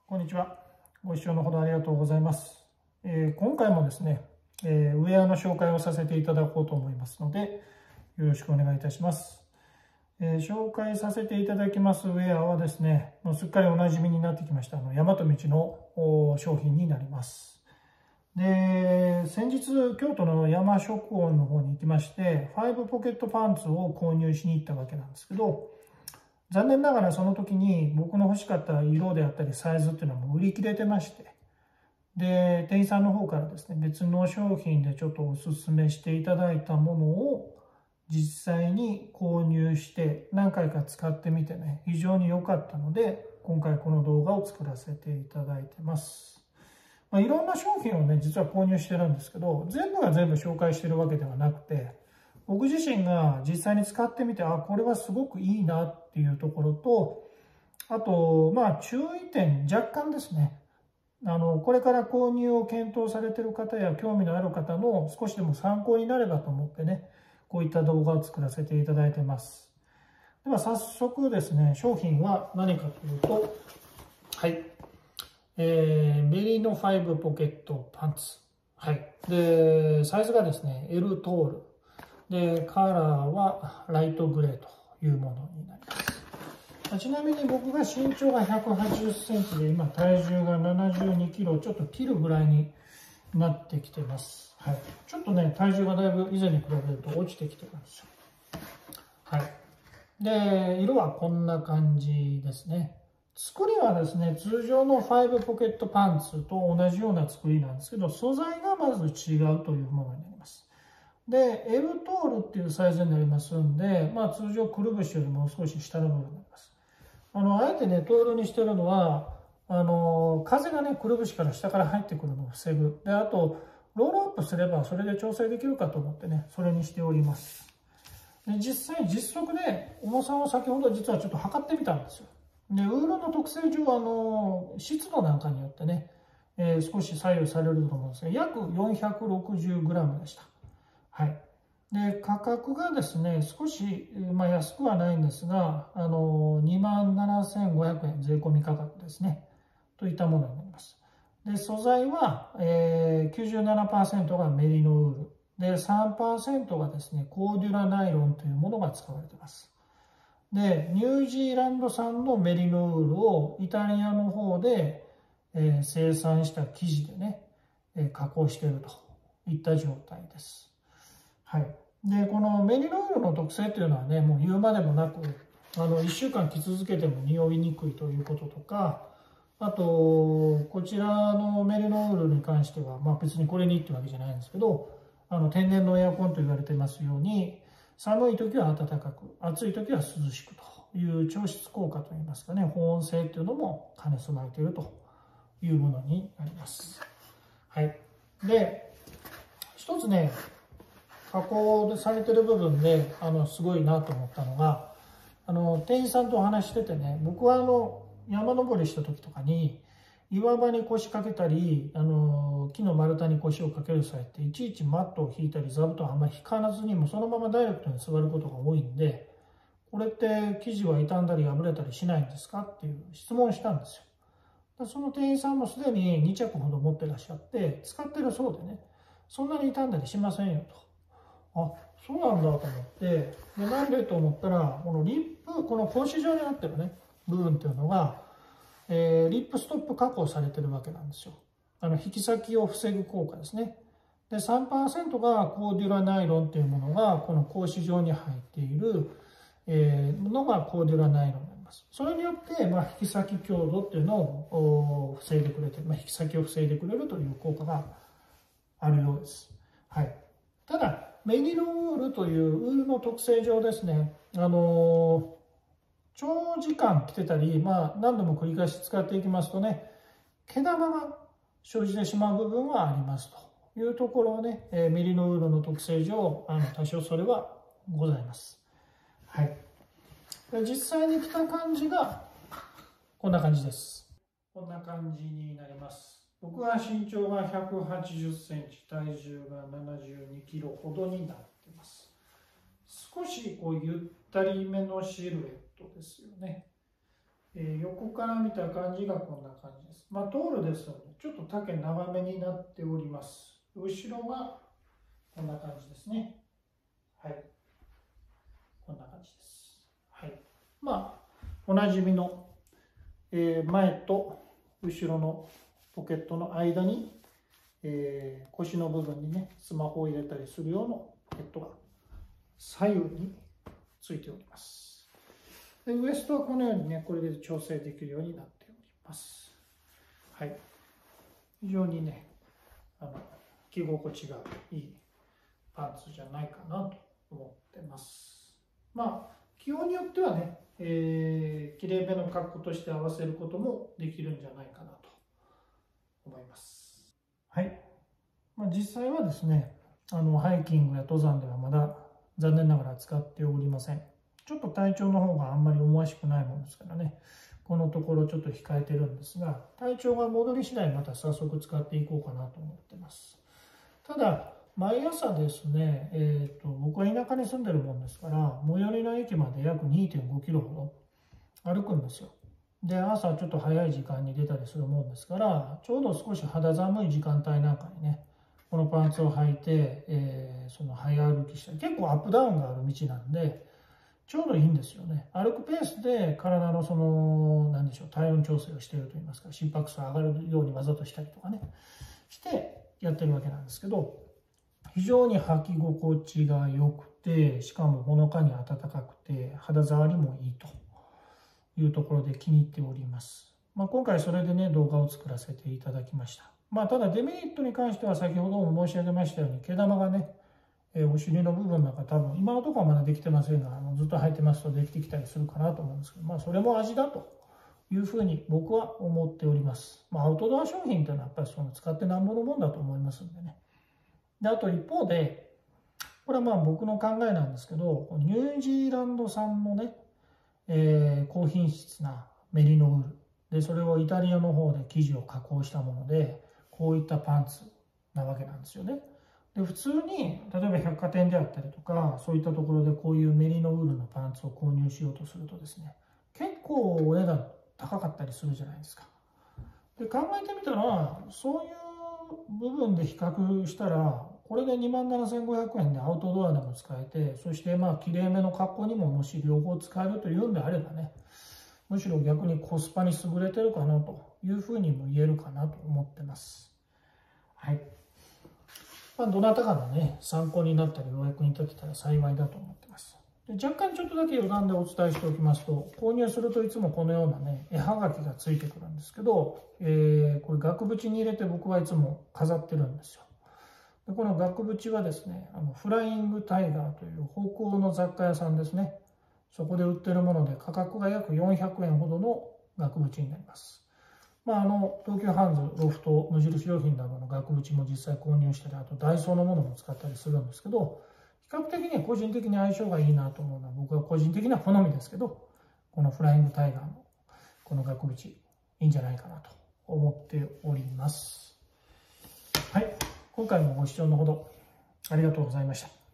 こんにちは。ご視聴のほどありがとうございます。今回もですね、ウェアの紹介をさせていただこうと思いますので、よろしくお願いいたします。紹介させていただきますウェアはですね、もうすっかりおなじみになってきました、大和道の商品になります。で、先日、京都の山食音の方に行きまして、5ポケットパンツを購入しに行ったわけなんですけど、残念ながらその時に僕の欲しかった色であったりサイズっていうのはもう売り切れてまして、で、店員さんの方からですね、別の商品でちょっとおすすめしていただいたものを実際に購入して何回か使ってみてね、非常に良かったので、今回この動画を作らせていただいてます。いろんな商品をね、実は購入してるんですけど、全部が全部紹介してるわけではなくて、僕自身が実際に使ってみて、これはすごくいいなっていうところと、あと、注意点、若干ですね。これから購入を検討されている方や興味のある方の少しでも参考になればと思ってね、こういった動画を作らせていただいてます。では早速ですね、商品は何かというと、はい。メリノ5ポケットパンツ。はい。で、サイズがですね、L トール。で、カラーはライトグレーというものになります。ちなみに僕が身長が180センチで、今体重が72キロちょっと切るぐらいになってきてます。はい。ちょっとね、体重がだいぶ以前に比べると落ちてきてるんですよ。はい。で、色はこんな感じですね。作りはですね、通常の5ポケットパンツと同じような作りなんですけど、素材がまず違うというものになります。で、L トールっていうサイズになりますんで、通常くるぶしよりも少し下の部分になります。あえてね、トールにしてるのは、風がね、くるぶしから下から入ってくるのを防ぐ。で、あと、ロールアップすればそれで調整できるかと思ってね、それにしております。で、実際、実測で重さを先ほど実はちょっと測ってみたんですよ。で、ウールの特性上、湿度なんかによってね、少し左右されると思うんですが、約 460g でした。はい。で、価格がですね、少し、安くはないんですが、27,500円税込み価格ですね。といったものになります。で、素材は、97% がメリノウール。で、3% がですね、コーデュラナイロンというものが使われています。で、ニュージーランド産のメリノウールをイタリアの方で、生産した生地でね、加工しているといった状態です。はい。で、このメリノウールの特性というのはね、もう言うまでもなく、1週間着続けても匂いにくいということとか、あと、こちらのメリノウールに関しては、別にこれにってわけじゃないんですけど、天然のエアコンと言われてますように、寒い時は暖かく、暑い時は涼しくという調湿効果といいますかね、保温性というのも兼ね備えているというものになります。はい。で、一つね、加工されてる部分ですごいなと思ったのが、店員さんとお話しててね、僕は山登りした時とかに岩場に腰掛けたり木の丸太に腰を掛ける際っていちいちマットを引いたり座布団をあんまり引かずにもそのままダイレクトに座ることが多いんで、これって生地は傷んだり破れたりしないんですかっていう質問をしたんですよ。その店員さんもすでに2着ほど持ってらっしゃって使ってるそうでね、そんなに傷んだりしませんよと。そうなんだと思って、でなんでと思ったら、このリップ、この格子状になってるね、部分っていうのが、リップストップ加工されてるわけなんですよ。引き先を防ぐ効果ですね。で、3% がコーデュラナイロンっていうものが、この格子状に入っている、のがコーデュラナイロンになります。それによって、引き先強度っていうのを防いでくれて、引き先を防いでくれるという効果があるようです。はい。ただ、メリノウールというウールの特性上ですね、長時間着てたり、何度も繰り返し使っていきますとね、毛玉が生じてしまう部分はありますというところをね、メリノウールの特性上、多少それはございます。はい。実際に着た感じがこんな感じです。こんな感じになります。僕は身長が180センチ、体重が72キロほどになっています。少しゆったりめのシルエットですよね。 横から見た感じがこんな感じです。トールですので、ちょっと丈長めになっております。後ろがこんな感じですね。はい。こんな感じです。はい。おなじみの、前と後ろのポケットの間に、腰の部分にね、スマホを入れたりする用のポケットが左右についております。でウエストはこのようにね、これで調整できるようになっております。はい。非常にね、着心地がいいパンツじゃないかなと思ってます。気温によってはね、きれいめの格好として合わせることもできるんじゃないかなと思います。はい。実際はですね、ハイキングや登山ではまだ残念ながら使っておりません。ちょっと体調の方があんまり思わしくないものですからね、このところちょっと控えてるんですが、体調が戻り次第また早速使っていこうかなと思ってます。ただ、毎朝ですね、僕は田舎に住んでるもんですから、最寄りの駅まで約 2.5 キロほど歩くんですよ。で、朝ちょっと早い時間に出たりするもんですから、ちょうど少し肌寒い時間帯なんかにね、このパンツを履いて、その早歩きしたり、結構アップダウンがある道なんで、ちょうどいいんですよね。歩くペースで体の何でしょう、体温調整をしているといいますか、心拍数上がるようにわざとしたりとかね、してやってるわけなんですけど、非常に履き心地が良くて、しかもほのかに暖かくて、肌触りもいいというところで気に入っております。今回それでね、動画を作らせていただきました。ただデメリットに関しては先ほども申し上げましたように、毛玉がね、お尻の部分なんか多分、今のところはまだできてませんが、ずっと履いてますとできてきたりするかなと思うんですけど、それも味だというふうに僕は思っております。アウトドア商品というのはやっぱりその使ってなんぼのもんだと思いますんでね。で、あと一方で、これは僕の考えなんですけど、ニュージーランド産のね、高品質なメリノウールで、それをイタリアの方で生地を加工したもので、こういったパンツなわけなんですよね。で、普通に例えば百貨店であったりとか、そういったところでこういうメリノウールのパンツを購入しようとするとですね、結構お値段高かったりするじゃないですか。で、考えてみたら、そういう部分で比較したら、これで27,500円でアウトドアでも使えて、そしてきれいめの格好にももし両方使えるというんであればね、むしろ逆にコスパに優れてるかなというふうにも言えるかなと思ってます。はい。どなたかのね、参考になったり、お役に立てたら幸いだと思ってます。で、若干ちょっとだけ余談でお伝えしておきますと、購入するといつもこのようなね、絵はがきがついてくるんですけど、これ額縁に入れて僕はいつも飾ってるんですよ。で、この額縁はですね、フライングタイガーという北欧の雑貨屋さんですね。そこで売ってるもので価格が約400円ほどの額縁になります。東急ハンズ、ロフト、無印良品などの額縁も実際購入したり、あとダイソーのものも使ったりするんですけど、比較的に個人的に相性がいいなと思うのは、僕は個人的な好みですけど、このフライングタイガーのこの額縁、いいんじゃないかなと思っております。はい、今回もご視聴のほどありがとうございました。